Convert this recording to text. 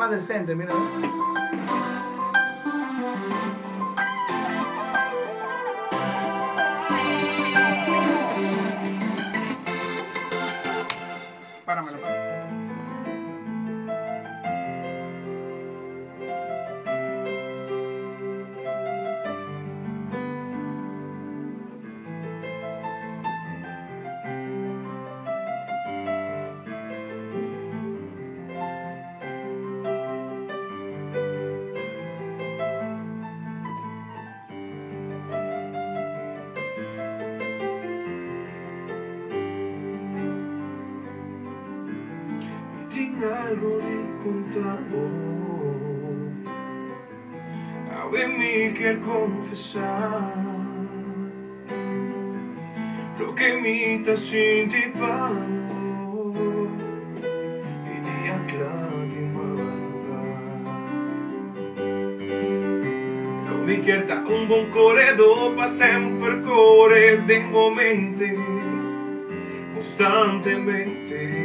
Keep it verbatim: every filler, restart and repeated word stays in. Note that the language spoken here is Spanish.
más decente, mira. Páramelo, páramelo. Tengo algo de contar, a mí quer confessar lo que me está sintiendo e nem aclate madrugar. Non mi quieta un buon corredor pa sempre correre, tengo mente costantemente.